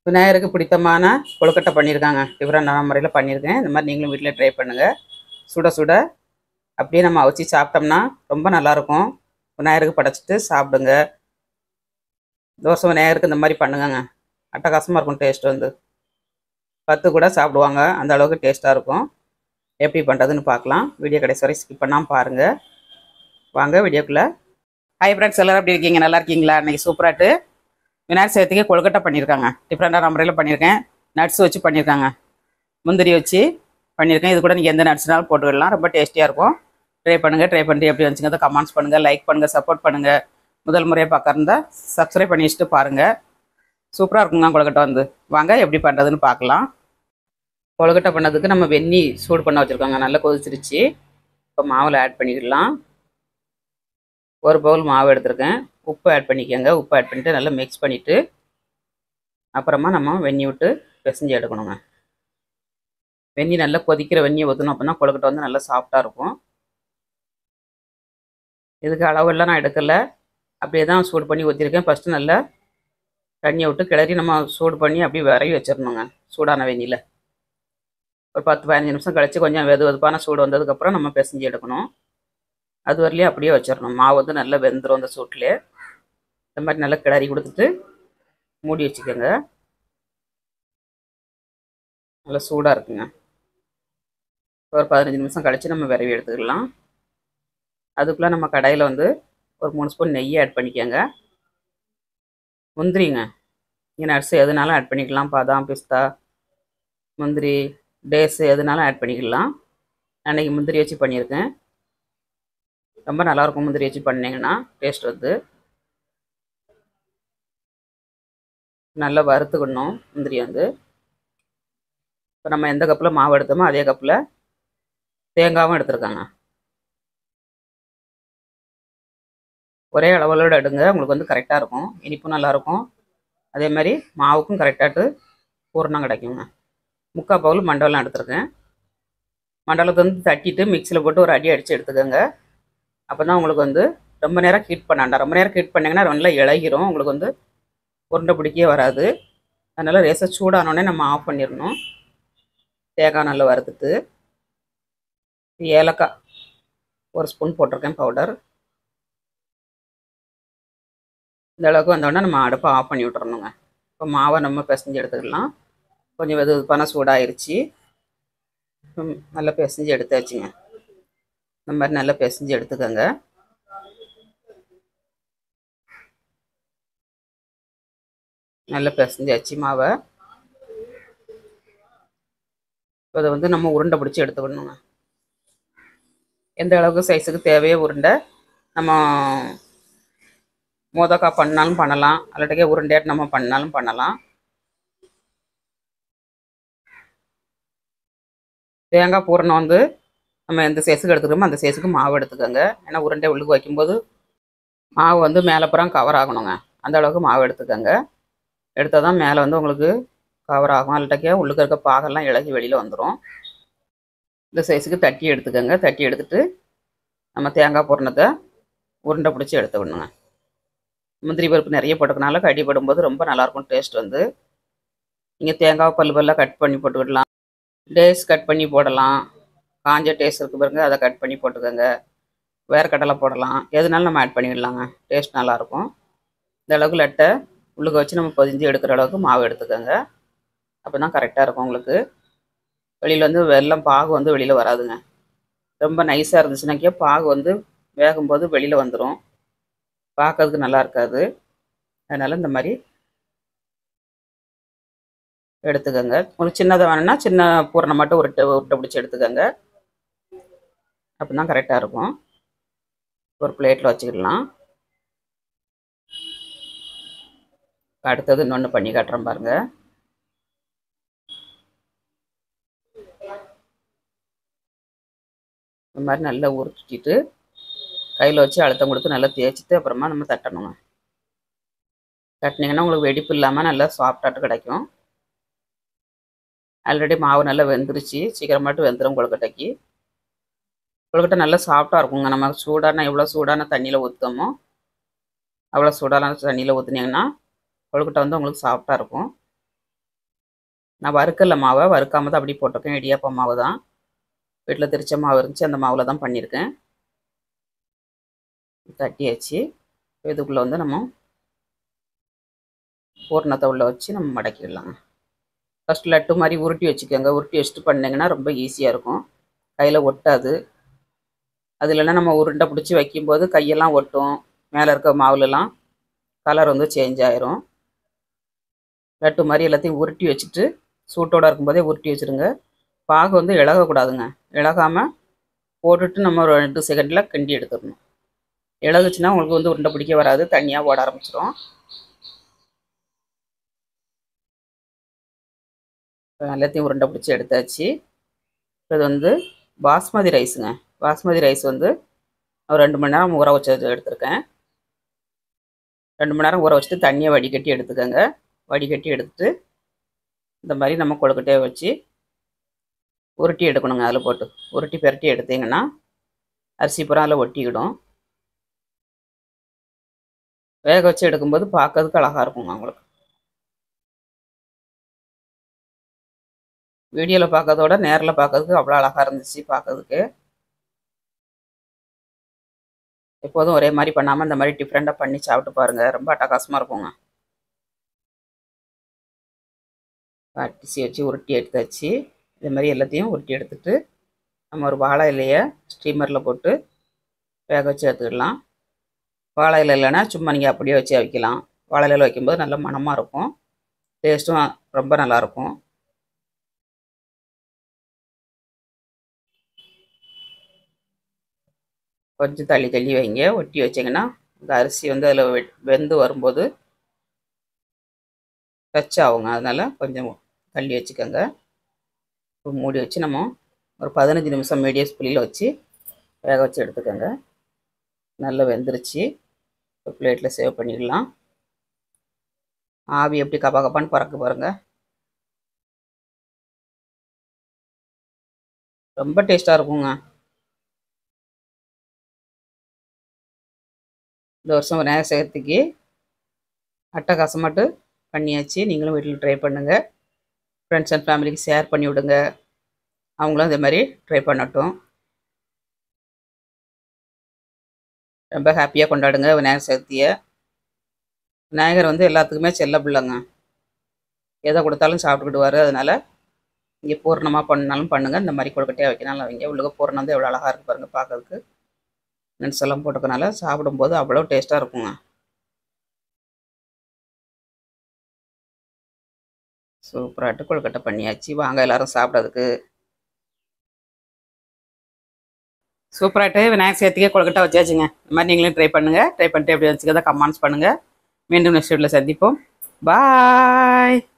விநாயகருக்கு பிடித்தமான கொழுக்கட்டை பண்ணியிருக்காங்க. டிஃப்ரெண்டான முறையில் பண்ணியிருக்கேன். இந்த மாதிரி நீங்களும் வீட்டில் ட்ரை பண்ணுங்கள். சுட சுட அப்படியே நம்ம அவிச்சி சாப்பிட்டோம்னா ரொம்ப நல்லாயிருக்கும். விநாயகருக்கு படைச்சிட்டு சாப்பிடுங்க. தோசை விநாயகருக்கு இந்த மாதிரி பண்ணுங்கங்க. அட்டகாசமாக இருக்கும். டேஸ்ட் வந்து 10 கூட சாப்பிடுவாங்க. அந்த அளவுக்கு டேஸ்ட்டாக இருக்கும். எப்படி பண்ணுறதுன்னு பார்க்கலாம். வீடியோ கடைசி வரை ஸ்கிப் பண்ணாமல் பாருங்கள். வாங்க வீடியோக்குள்ளே. ஹாய் ஃப்ரெண்ட்ஸ், எல்லோரும் எப்படி இருக்கீங்க? நல்லா இருக்கீங்களா? இன்றைக்கி சூப்பராட்டு விநாயகர் சதுர்த்திக்கு கொழுக்கட்டை பண்ணியிருக்காங்க. டிஃப்ரெண்டான முறையில் பண்ணியிருக்கேன். நட்ஸ் வச்சு பண்ணியிருக்காங்க. முந்திரி வச்சு பண்ணியிருக்கேன். இது கூட நீங்கள் எந்த நட்ஸ்னாலும் போட்டுக்கலாம். ரொம்ப டேஸ்டியாக இருக்கும். ட்ரை பண்ணுங்கள். ட்ரை பண்ணிட்டு எப்படி வந்துச்சுங்க கமெண்ட்ஸ் பண்ணுங்கள், லைக் பண்ணுங்கள், சப்போர்ட் பண்ணுங்கள். முதல் முறையாக பார்க்கறதா சப்ஸ்கிரைப் பண்ணி வச்சுட்டு பாருங்கள். சூப்பராக இருக்குங்க கொழுக்கட்டை வந்து. வாங்க எப்படி பண்ணுறதுன்னு பார்க்கலாம். கொழுக்கட்டை பண்ணதுக்கு நம்ம வெந்நி சூடு பண்ண வச்சுருக்கோங்க. நல்லா கொதிச்சிருச்சு. இப்போ மாவில் ஆட் பண்ணிக்கலாம். ஒரு பவுல் மாவு எடுத்துருக்கேன். உப்பு ஆட் பண்ணிக்கோங்க. உப்பு ஆட் பண்ணிவிட்டு நல்லா மிக்ஸ் பண்ணிவிட்டு அப்புறமா நம்ம வெந்நி விட்டு பிசைஞ்சு எடுக்கணுங்க. வெந்நி நல்லா கொதிக்கிற வெந்நியை ஊற்றணும். அப்படின்னா கொழுக்கட்டை வந்து நல்லா சாஃப்டாக இருக்கும். இதுக்கு அளவெல்லாம் நான் எடுக்கலை. அப்படியே தான் சூடு பண்ணி ஊற்றிருக்கேன். ஃபஸ்ட்டு நல்லா தண்ணியை விட்டு கிளறி நம்ம சூடு பண்ணி அப்படியே விரவி வச்சிடணுங்க. சூடான வெந்நியில் ஒரு 10-15 நிமிஷம் கழித்து கொஞ்சம் வெதுவெதுப்பான சூடு வந்ததுக்கப்புறம் நம்ம பிசைஞ்சு எடுக்கணும். அது வரலையும் அப்படியே வச்சிடணும். மாவு வந்து நல்லா வெந்துடும் அந்த சூட்லேயே. இந்த மாதிரி நல்லா கிளறி கொடுத்துட்டு மூடி வச்சுக்கோங்க. நல்லா சூடாக இருக்குங்க. ஒரு 15 நிமிஷம் கழித்து நம்ம விரவி எடுத்துக்கலாம். அதுக்குள்ளே நம்ம கடாயில் வந்து ஒரு 3 ஸ்பூன் நெய் ஆட் பண்ணிக்கோங்க. முந்திரிங்க, இங்கே நட்ஸ் எதுனாலும் ஆட் பண்ணிக்கலாம். பாதாம், பிஸ்தா, முந்திரி, டேஸு எதுனாலும் ஆட் பண்ணிக்கலாம். நான் இன்றைக்கி முந்திரி வச்சு பண்ணியிருக்கேன். ரொம்ப நல்லாயிருக்கும் முந்திரி வச்சு பண்ணிங்கன்னா. டேஸ்ட் வந்து நல்லா வறுத்துக்கணும். முந்திரி வந்து இப்போ நம்ம எந்த கப்பில் மாவு எடுத்தோமோ அதே கப்பில் தேங்காவும் எடுத்துருக்காங்க. ஒரே அளவோடு எடுங்க. உங்களுக்கு வந்து கரெக்டாக இருக்கும். இனிப்பும் நல்லாயிருக்கும். அதே மாதிரி மாவுக்கும் கரெக்டாகிட்டு பூரணம் கிடைக்குங்க. 3/4 பவுல் மண்டலம் எடுத்துருக்கேன். மண்டலத்தை வந்து தட்டிட்டு மிக்சியில் போட்டு ஒரு அடி அடித்து எடுத்துக்கோங்க. அப்போ தான் உங்களுக்கு வந்து ரொம்ப நேரம் ஹீட் பண்ணாண்டா. ரொம்ப நேரம் ஹீட் பண்ணிங்கன்னா நல்லா இளகிரும். உங்களுக்கு வந்து உருண்டை பிடிக்கவே வராது. அதனால் ரேசாக சூடானோடனே நம்ம ஆஃப் பண்ணிடணும். தேங்காய் நல்லா வறுத்துட்டு ஏலக்காய் ஒரு ஸ்பூன் போட்டிருக்கேன் பவுடர். இந்த அளவுக்கு வந்தோடனே நம்ம அடுப்பை ஆஃப் பண்ணி விட்டுறணுங்க. இப்போ மாவை நம்ம பிசைஞ்சு எடுத்துக்கலாம். கொஞ்சம் வெதுவெதுப்பான சூடாயிருச்சு. நல்லா பிசைஞ்சு எடுத்தாச்சுங்க. இந்த மாதிரி நல்லா பிசைஞ்சு எடுத்துக்கோங்க. நல்லா பிசைஞ்சாச்சு மாவை. இப்போ அதை வந்து நம்ம உருண்டை பிடிச்சி எடுத்துக்கணுங்க. எந்த அளவுக்கு சைஸுக்கு தேவையோ உருண்டை நம்ம மோதக்காய் பண்ணாலும் பண்ணலாம், அல்லட்டக்கே உருண்டையாட்டு நம்ம பண்ணாலும் பண்ணலாம். தேங்காய் பூரணம் வந்து நம்ம எந்த சைஸுக்கு எடுத்துக்கிறோமோ அந்த சைஸுக்கு மாவு எடுத்துக்கோங்க. ஏன்னா உருண்டை உள்ளுக்கு வைக்கும்போது மாவு வந்து மேலே புறம் கவர் ஆகணுங்க. அந்த அளவுக்கு மாவு எடுத்துக்கோங்க. எடுத்தால் தான் மேலே வந்து உங்களுக்கு கவர் ஆகும். அல்லட்டக்கே உள்ளுக்கு இருக்க பாகெல்லாம் இலகி வெளியில் வந்துடும். இந்த சைஸுக்கு தட்டி எடுத்துக்கோங்க. தட்டி எடுத்துகிட்டு நம்ம தேங்காய் பூரணத்தை உருண்டை பிடிச்சி எடுத்துக்கணுங்க. முந்திரி பருப்பு நிறைய போட்டுக்கனால கடி போடும்போது ரொம்ப நல்லாயிருக்கும். டேஸ்ட் வந்து நீங்கள் தேங்காய் பல்லாக கட் பண்ணி போட்டுக்கிடலாம். டேஸ் கட் பண்ணி போடலாம். காஞ்ச டேஸ்ட் இருக்குது பாருங்க, அதை கட் பண்ணி போட்டுக்கோங்க. வேறு கடலை போடலாம். எதுனாலும் நம்ம ஆட் பண்ணிடலாங்க. டேஸ்ட் நல்லாயிருக்கும். இந்த அளவுக்கு லட்டை உள்ளுக்கு வச்சு நம்ம பொதிஞ்சு எடுக்கிற அளவுக்கு மாவு எடுத்துக்கோங்க. அப்போ தான் கரெக்டாக இருக்கும். உங்களுக்கு வெளியில் வந்து வெல்லம் பாகு வந்து வெளியில் வராதுங்க. ரொம்ப நைஸாக இருந்துச்சுனாக்கே பாகு வந்து வேகும்போது வெளியில் வந்துடும். பார்க்கறதுக்கு நல்லா இருக்காது. அதனால் இந்த மாதிரி எடுத்துக்கோங்க. உங்களுக்கு சின்னதாக வேணும்னா சின்ன பூரணம் மட்டும் உருட்டை பிடிச்சி எடுத்துக்கோங்க. அப்போ தான் கரெக்டாக இருக்கும். ஒரு பிளேட்டில் வச்சுக்கிடலாம். அடுத்தது இன்னொன்று பண்ணி காட்டுறேன் பாருங்கள். இந்த மாதிரி நல்லா உருட்டிட்டு கையில் வச்சு அழுத்தம் கொடுத்து நல்லா தேய்ச்சிட்டு அப்புறமா நம்ம தட்டணுங்க. தட்டினீங்கன்னா உங்களுக்கு வெடிப்பு இல்லாமல் நல்லா சாஃப்டாட்டு கிடைக்கும். ஆல்ரெடி மாவு நல்லா வெந்துருச்சு. சீக்கிரமாட்டு வெந்துடும் கொழுக்கட்டைக்கு. கொழுக்கட்டை நல்லா சாஃப்டாக இருக்குங்க. நம்ம சூடான எவ்வளோ சூடான தண்ணியில் ஊற்றுமோ அவ்வளோ சூடான தண்ணியில் ஊற்றுனீங்கன்னா கொழுக்கட்டை வந்து உங்களுக்கு சாஃப்டாக இருக்கும். நான் வறுக்கல மாவை, வறுக்காம தான் அப்படி போட்டிருக்கேன். இடியாப்பம் மாவு தான். வீட்டில் திரிச்ச மாவு இருந்துச்சு, அந்த மாவில் தான் பண்ணியிருக்கேன். தட்டியாச்சு. இதுக்குள்ளே வந்து நம்ம பூரணத்தை உள்ள வச்சு நம்ம மடக்கிடலாங்க. ஃபஸ்ட் லட்டு மாதிரி உருட்டி வச்சுக்கோங்க. உருட்டி வச்சுட்டு பண்ணிங்கன்னா ரொம்ப ஈஸியாக இருக்கும். கையில் ஒட்டாது. அது இல்லைன்னா நம்ம உருண்டை பிடிச்சி வைக்கும்போது கையெல்லாம் ஒட்டும். மேலே இருக்க மாவுலலாம் கலர் வந்து சேஞ்ச் ஆயிரும். லட்டு மாதிரி எல்லாத்தையும் உருட்டி வச்சுட்டு சூட்டோடு இருக்கும்போதே உருட்டி வச்சுருங்க. பாகு வந்து இளகக்கூடாதுங்க. இளகாமல் போட்டுட்டு நம்ம ஒரு 2 செகண்டில் கிண்டி எடுத்துடணும். இளகுச்சுன்னா உங்களுக்கு வந்து உருண்டை பிடிக்க வராது, தண்ணியாக ஓட ஆரம்பிச்சிடும். எல்லாத்தையும் உருண்டை பிடிச்சி எடுத்தாச்சு. இது வந்து பாஸ்மதி ரைஸுங்க. பாஸ்மதி ரைஸ் வந்து ஒரு 2 மணி நேரம் ஊற வச்சு எடுத்துருக்கேன். 2 மணி நேரம் ஊற வச்சுட்டு தண்ணியை வடிகட்டி எடுத்துக்கோங்க. வடிகட்டி எடுத்துட்டு இந்த மாதிரி நம்ம கொழுக்கட்டையை வச்சு உருட்டி எடுக்கணுங்க. அதில் போட்டு உருட்டி பெரட்டி எடுத்தீங்கன்னா அரிசி பூரா அதில் ஒட்டிக்கிடும். வேக வச்சு எடுக்கும்போது பார்க்கறதுக்கு அழகாக இருக்குங்க. உங்களுக்கு வீடியோவில் பார்க்கறதோட நேரில் பார்க்கறதுக்கு அவ்வளோ அழகாக இருந்துச்சு பார்க்கறதுக்கு. எப்போதும் ஒரே மாதிரி பண்ணாமல் இந்த மாதிரி டிஃப்ரெண்ட்டாக பண்ணி சாப்பிட்டு பாருங்கள். ரொம்ப அட்டகாசமாக இருக்குங்க. அரிசி வச்சு உருட்டி எடுத்தாச்சு. இது மாதிரி எல்லாத்தையும் உருட்டி எடுத்துட்டு நம்ம ஒரு வாழை இலையை ஸ்டீமரில் போட்டு வேக வச்சு எடுத்துக்கலாம். வாழை இலை இல்லைன்னா சும்மா நீங்கள் அப்படியே வச்சு வைக்கலாம். வாழை இலையில் வைக்கும்போது நல்ல மணமாக இருக்கும். டேஸ்ட்டும் ரொம்ப நல்லாயிருக்கும். கொஞ்சம் தள்ளி தள்ளி வைங்க. ஒட்டி வச்சிங்கன்னா இந்த அரிசி வந்து அதில் வெந்து வரும்போது டச் ஆகுங்க. அதனால் கொஞ்சம் தள்ளி வச்சுக்கோங்க. மூடி வச்சு நம்ம ஒரு 15 நிமிஷம் மீடியம் ஸ்பீடில் வச்சு வேக வச்சு எடுத்துக்கோங்க. நல்லா வெந்துருச்சு. ஒரு பிளேட்டில் சேவ் பண்ணிடலாம். ஆவி எப்படி கப்பா கப்பான்னு பறக்க பாருங்கள். ரொம்ப டேஸ்ட்டாக இருக்குங்க. இந்த வருஷம் விநாயகர் சதுர்த்திக்கு அட்டகாசமாட்டு பண்ணியாச்சு. நீங்களும் வீட்டில் ட்ரை பண்ணுங்கள். ஃப்ரெண்ட்ஸ் அண்ட் ஃபேமிலிக்கு ஷேர் பண்ணி விடுங்க. அவங்களும் இதே மாதிரி ட்ரை பண்ணட்டும். ரொம்ப ஹாப்பியாக கொண்டாடுங்க விநாயகர் சதுர்த்தியை. விநாயகர் வந்து எல்லாத்துக்குமே செல்ல பிள்ளைங்க. எதை கொடுத்தாலும் சாப்பிட்டுக்கிடுவார். அதனால் இங்கே பூர்ணமாக பண்ணாலும் பண்ணுங்கள். இந்த மாதிரி கொழுக்கட்டையாக வைக்கனாலும் வைங்க. உள்ளுக பூர்ணம் வந்து எவ்வளோ அழகாக இருக்குது பாருங்கள் பார்க்கறதுக்கு. நட்ஸ் எல்லாம் போட்டுக்கனால சாப்பிடும்போது அவ்வளோ டேஸ்ட்டாக இருக்குங்க. சூப்பராகிட்டு கொழுக்கட்டை பண்ணியாச்சு. வாங்க எல்லோரும் சாப்பிட்றதுக்கு. சூப்பராகிட்டு விநாயகர் சதுர்த்திக்கே கொழுக்கட்டை வச்சாச்சுங்க. இந்த மாதிரி நீங்களும் ட்ரை பண்ணுங்கள். ட்ரை பண்ணிட்டு எப்படி வச்சுக்கதான் கமெண்ட்ஸ் பண்ணுங்கள். மீண்டும் நெக்ஸ்ட் வீடியோவில் சந்திப்போம். பாய்.